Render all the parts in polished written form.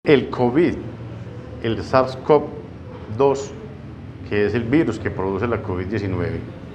El COVID, el SARS-CoV-2, que es el virus que produce la COVID-19,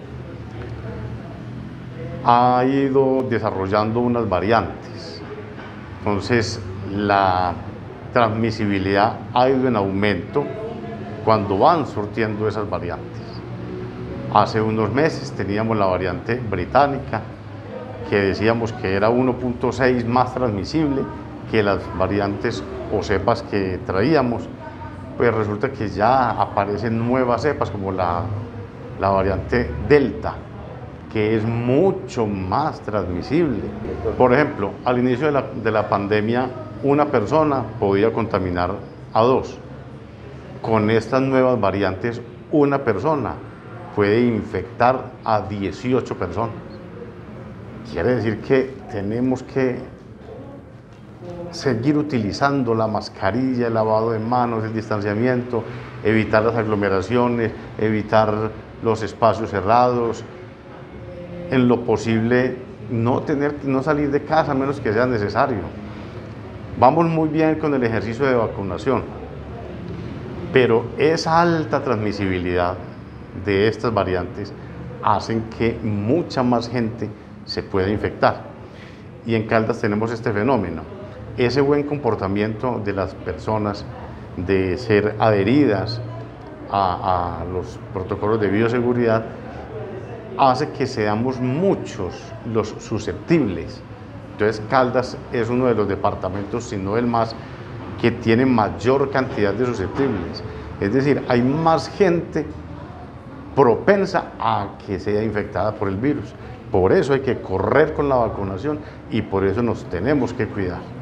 ha ido desarrollando unas variantes. Entonces, la transmisibilidad ha ido en aumento cuando van surtiendo esas variantes. Hace unos meses teníamos la variante británica, que decíamos que era 1.6 más transmisible que las variantes o cepas que traíamos. Pues resulta que ya aparecen nuevas cepas como la variante Delta, que es mucho más transmisible. Por ejemplo, al inicio de la pandemia, una persona podía contaminar a dos. Con estas nuevas variantes, una persona puede infectar a 18 personas. Quiere decir que tenemos que seguir utilizando la mascarilla, el lavado de manos, el distanciamiento, evitar las aglomeraciones, evitar los espacios cerrados, en lo posible no salir de casa a menos que sea necesario. Vamos muy bien con el ejercicio de vacunación, pero esa alta transmisibilidad de estas variantes hacen que mucha más gente se pueda infectar. Y en Caldas tenemos este fenómeno. Ese buen comportamiento de las personas de ser adheridas a los protocolos de bioseguridad hace que seamos muchos los susceptibles. Entonces Caldas es uno de los departamentos, si no el más, que tiene mayor cantidad de susceptibles. Es decir, hay más gente propensa a que sea infectada por el virus. Por eso hay que correr con la vacunación y por eso nos tenemos que cuidar.